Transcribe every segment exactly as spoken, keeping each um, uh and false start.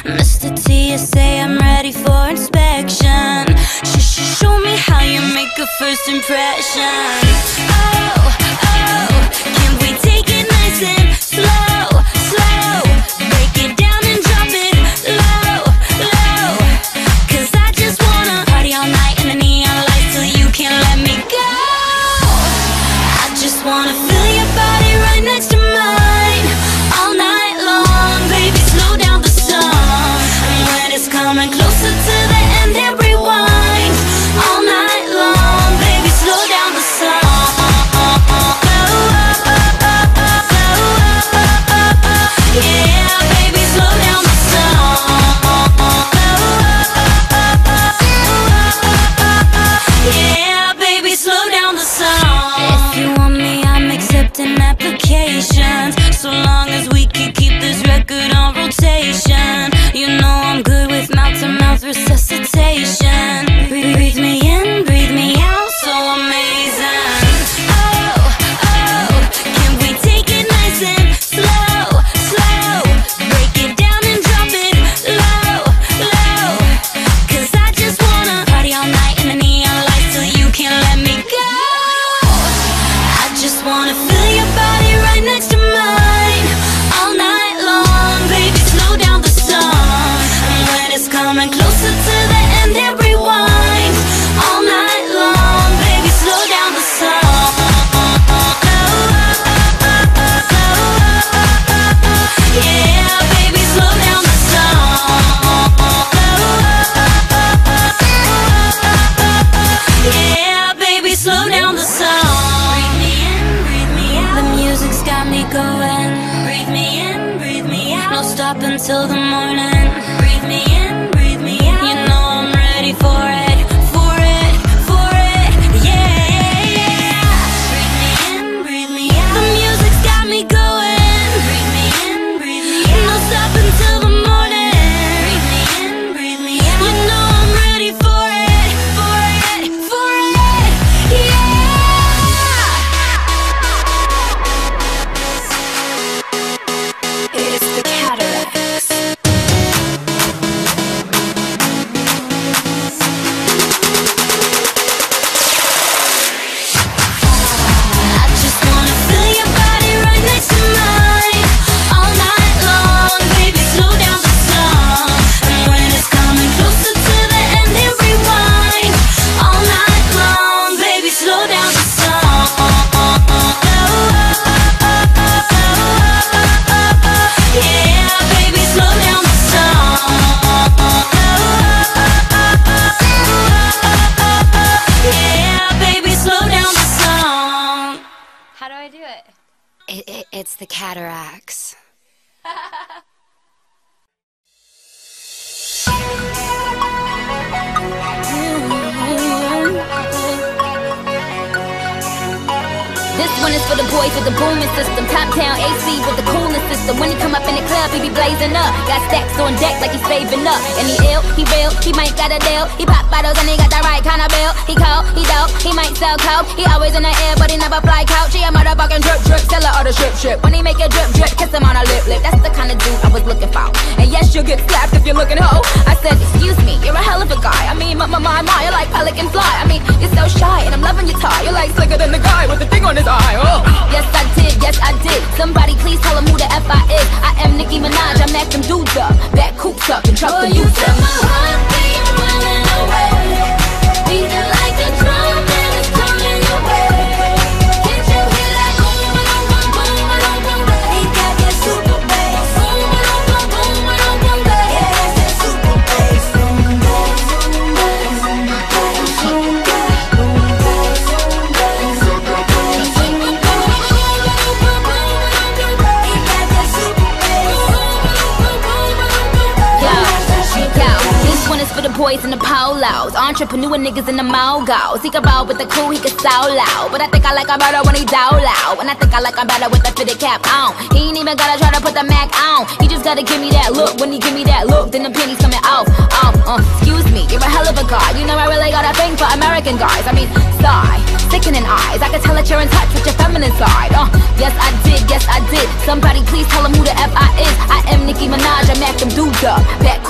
Mister T S A, I'm ready for inspection. Sh sh Show me how you make a first impression. Oh, oh, can we take it nice and slow, slow? Break it down and drop it low, low. Cause I just wanna party all night in the neon lights till you can't let me go. I just wanna feel your body right next to mine all night long. Baby, slow down the song, and when it's coming closer to the end, hit rewind all night long. Baby, slow down the song. Yeah, baby, slow down the song. Yeah, baby, slow down the song. If you want me, I'm accepting applications, so long as we can keep this record on rotation. You know I'm good with mouth-to-mouth resuscitation. Breathe, breathe me in, breathe me out, so amazing. Oh, oh, can we take it nice and slow, slow? Break it down and drop it low, low. Cause I just wanna party all night in the neon lights till you can't let me go. I just wanna feel your body right next to mine all night long. Baby, slow down the song, and when it's coming closer to the end, hit rewind all night long. Baby, slow down the song. Yeah, baby, slow down the song. Yeah, baby, slow down the song. Breathe me in, breathe me out. The music's got me going. Breathe me in, breathe me out. No stop until the morning. Breathe me in, breathe me out. You know I'm ready for it, for it, for it. Yeah. Breathe me in, breathe me out. The music's got me going. Breathe me in, breathe me out. No stop until the morning. Breathe me in, breathe me out. You know I'm ready for it, for it, for it. Yeah. It's the Cataracts. I just wanna feel your body right next to mine all night long. Baby, slow down the song, and when it's coming closer to the end, hit rewind all night long. Baby, slow down the song. Yeah, baby, slow down the song. Yeah, baby, slow down the song. How do I do it? It, it, it's the Cataracts. This one is for the boys with the booming system. Top town A C with the coolest system. When he come up in the club, he be blazing up. Got stacks on deck like he's saving up. And he ill, he real, he might got a deal. He pop bottles and he got the right kind of bill. He cold, he dope, he might sell coke. He always in the air, but he never fly couch. He a motherfucking drip drip, seller of the strip strip. When he make a drip drip, kiss him on a lip lip. That's the kind of dude I was looking for. And yes, you'll get slapped if you're looking hoe. I said, excuse me, you're a hell of a guy. I mean, my, my, my, my, you're like pelican fly. I mean, you're so shy, and I'm loving your tie. You're like slicker than the guy with the thing on his eye. Oh. Yes, I did, yes, I did. Somebody please tell him who the F I is. I am Nicki Minaj, I mack them dudes up. Back coops up and truck Oh, the you youth set up. my heart beat running away, beating like a drum and it's coming your way. Can't you hear that boom, boom, boom, boom, boom, boom, boom? He got that super bass. Boom, boom, boom, boom, boom, boom, boom. Yeah, that's that super bass. Boom, boom, boom, boom, boom, boom, boom. For the boys in the polos, entrepreneur niggas in the mogos. He can roll with the crew, he can so loud. But I think I like him better when he down loud. And I think I like him better with the fitted cap on. He ain't even gotta try to put the Mac on. He just gotta give me that look. When he give me that look, then the pennies coming off. Off, uh, excuse me, you're a hell of a guy. You know I really got a thing for American guys. I mean, sigh, sickening eyes. I can tell that you're in touch with your feminine side. Uh, yes I did, yes I did. Somebody please tell him who the F I is. I am Nicki Minaj, I mack them dudes up. Back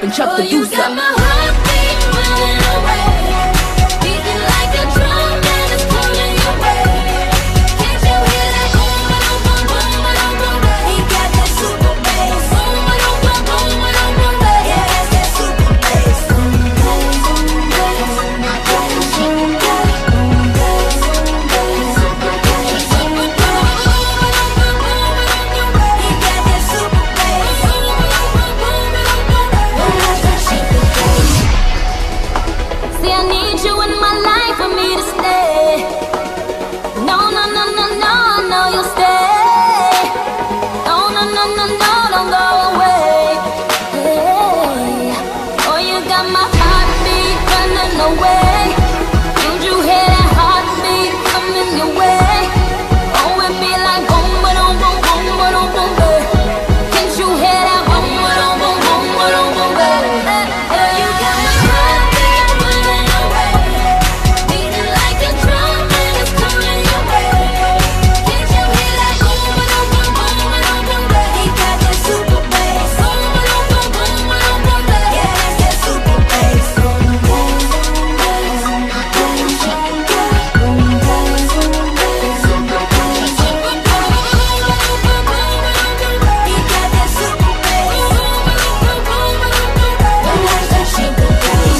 up and Chuck the You deuce got up. my heartbeat running away, beating like a drum and it's pulling your way. Can't you hear that boom, ba-dum, boom, boom, ba-dum, boom, boom? He got that super bass. Boom, ba-dum, boom, boom, ba-dum, boom, boom. Yeah, that's that super bass. Boom, bass, boom, bass, boom, bass, boom, bass, boom, bass, boom, bass, super bass. Boom, ba-dum, boom, ba-dum, boom, boom, ba-dum, boom, boom. He got that super bass. Boom, ba-dum, boom, boom, ba-dum, boom, boom. Yeah, that's that super bass. See, I need you in my life for me to stay. No, no, no, no, no, no, you'll stay. No, no, no, no, no, don't go away. Hey. Oh, you got my heartbeat running away. Don't you hear that heartbeat coming your way? Oh, it be like boom, ba-dum, boom, boom, ba-dum, boom, boom. Can't you hear that boom, ba-dum, boom, boom, ba-dum, boom, boom? You got my heartbeat running away, beating like a drum and it's pulling your way. Can't you hear that boom, ba-dum, boom, boom, ba-dum, boom, boom? He got that super bass. Boom, ba-dum, boom, boom, ba-dum, boom, boom. Yeah, that's that super bass. Boom, bass, boom, bass, boom, bass, boom, bass, boom, bass, boom, bass, super bass. Boom, ba-dum, boom, boom, boom, ba-dum, boom, boom. He got that super bass. Boom, ba-dum, boom, boom, ba-dum, boom, boom. Yeah, that's that super bass.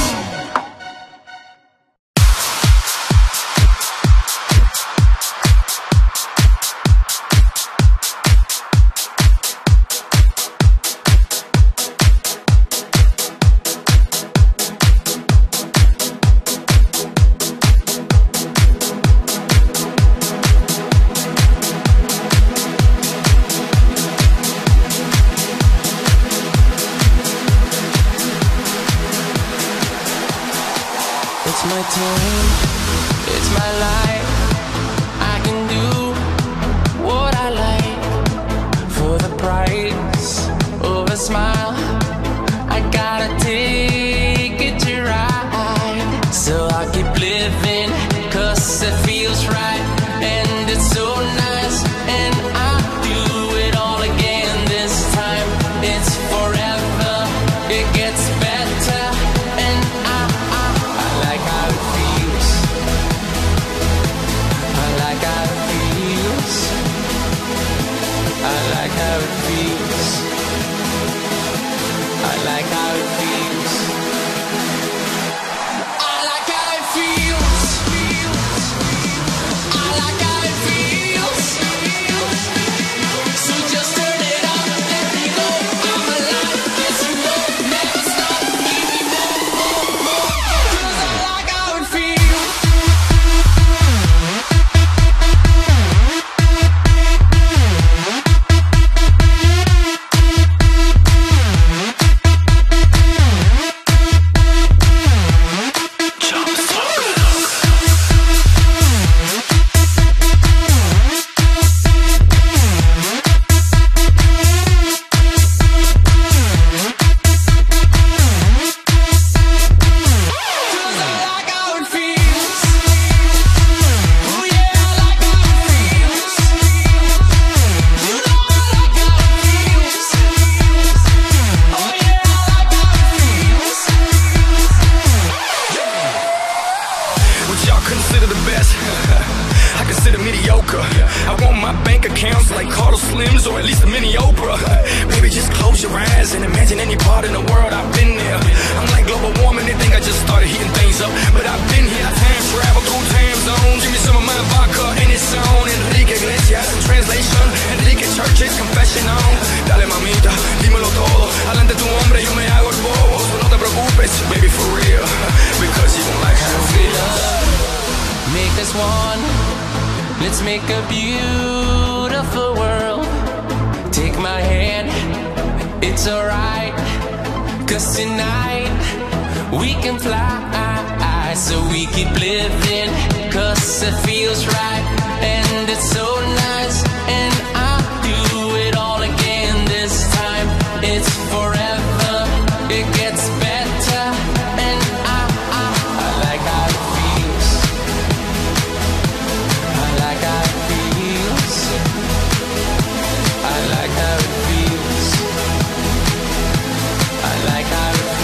It's my time, it's my life. I can do what I like for the price of a smile. I gotta take it to ride, so I'll keep living, cause it feels right. And it's so nice, and I'll do it all again this time. It's forever, it gets better, and I, I, I like how it feels. I like how it feels. I like how it feels. I like how it feels. I like how it feels. I like how it feels. So just turn it up, let me go. I'm alive, yes you know. Never stop, give me more, more, more. 'Cause I like how it feels. What y'all consider the best, I consider mediocre. I want my bank accounts like Carlos Slims or at least a mini Oprah. Baby, just close your eyes and imagine any part in the world I've been there. I'm like global warming, they think I just started heating things up, but I've been here. I time travel through time zones. Give me some of my vodka and it's on. Enrique Iglesias in translation, Enrique Church's confession on. Dale mamita, dímelo todo. Adelante tu hombre, yo me hago el bobo. So no te preocupes, baby, for real, because you don't like how it feels. Make this one, let's make a beautiful world. Take my hand, it's alright, cause tonight we can fly. So we keep living, cause it feels right. And it's so nice, and I'll do it all again this time. It's forever, it gets better, and I, I, I like how it feels. I like how it feels. I like how it feels. I like how it feels.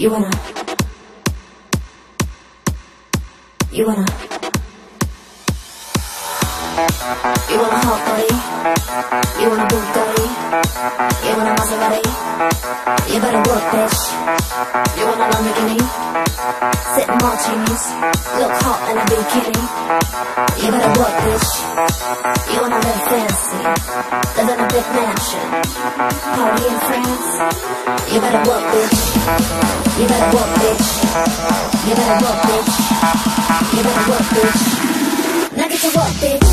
You wanna, you wanna, you want a hot body, you want a Bugatti, you want a Maserati, you better work, bitch. You want a Lamborghini, sitting martinis, look hot in a bikini. You better work, bitch. You wanna live fancy, live in a big mansion, party in France. You better work, bitch. You better work, bitch. You better work, bitch. You better work, bitch. Now get to work, bitch.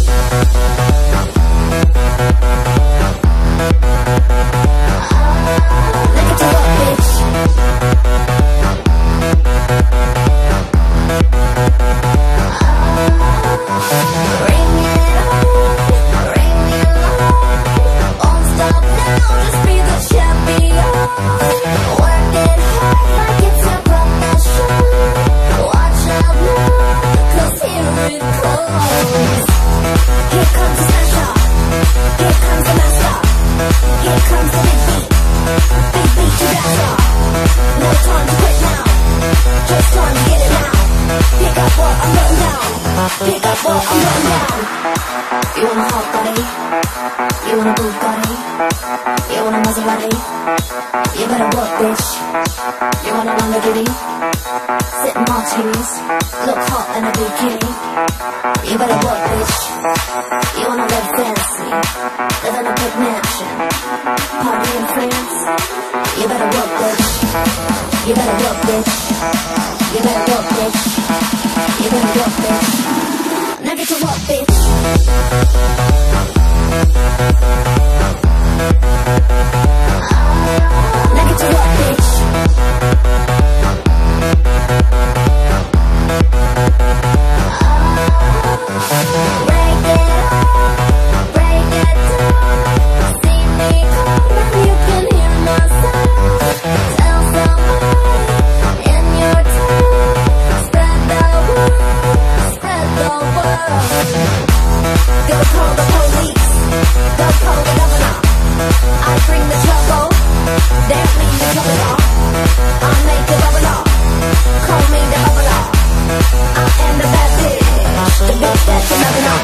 Now get to work, bitch. Bring it on, bring it on. Won't stop now, just be the champion. Work it hard like it's a profession. Watch out now, 'cause here it comes. Here comes the smash up, here comes the master, here comes the big beat, big beat to dance up. No time to quit now, just time to get it now. Pick up what I'm putting down, pick up what I'm putting down. You want a hot body, you want a Bugatti, you want a Maserati. You better work, bitch. You want a Lamborghini, sitting martinis, look hot in a bikini. You better work, bitch. You wanna live fancy, live in a big mansion, party in France. You better work, bitch. You better work, bitch. You better work, bitch. You better work, bitch. Now get to work, bitch. Now get to work, bitch. Break it up, break it down. See me come, you can hear my sound. Tell somebody in your town. Spread the word, spread the word. Go call the police, go call the governor. I bring the trouble, that means the trouble. I make the bubble up, call me the bubble up. I am the bad bitch, the bitch that you never know.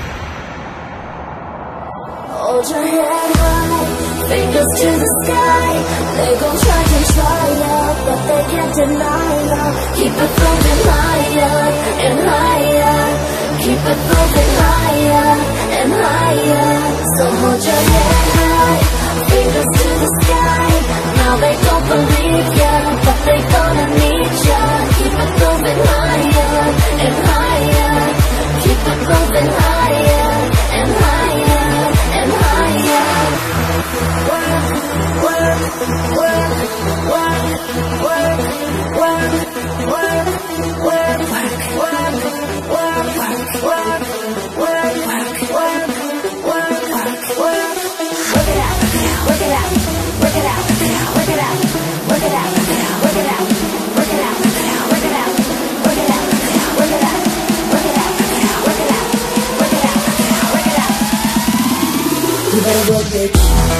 Hold your head high, fingers to the sky. They gon' try to try ya, but they can't deny ya. Keep it moving higher and higher. Keep it moving higher and higher. So hold your head high, fingers to the sky. Now they don't believe ya, but they gonna need ya. Keep it moving higher and higher. Keep it moving higher and higher and higher. Work, work, work, work, work, work, work, work, work, work, work, work, work, work, work, work, work. Work it out, work it out, work it out, work it out, work it out, work it out, work it out, work it out, work it out, work it out, work it out, work it out, work it out, work it out. You better work, bitch.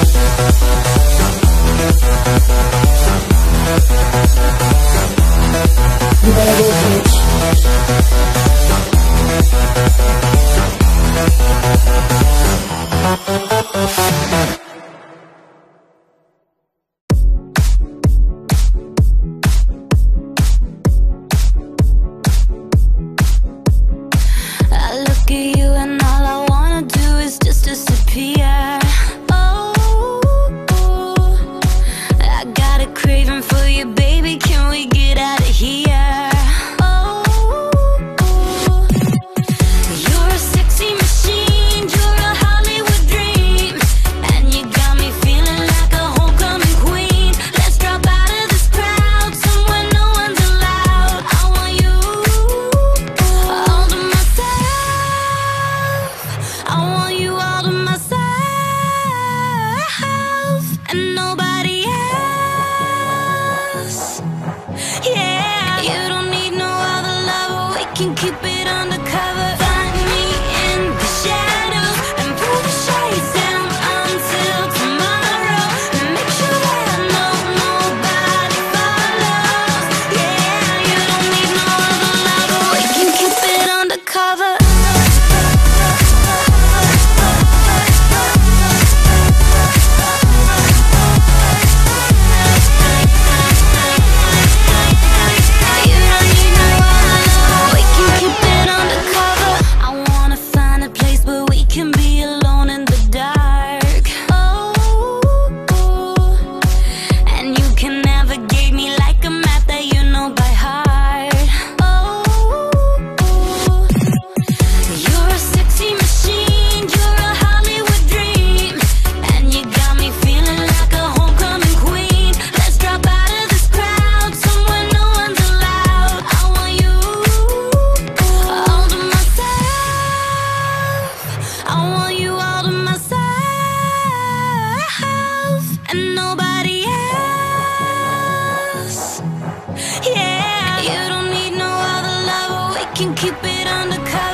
You better work, bitch. I look at you and all I wanna do is just disappear. Oh, I got a craving for you, baby. Can we get out of here? Oh, can keep it undercover.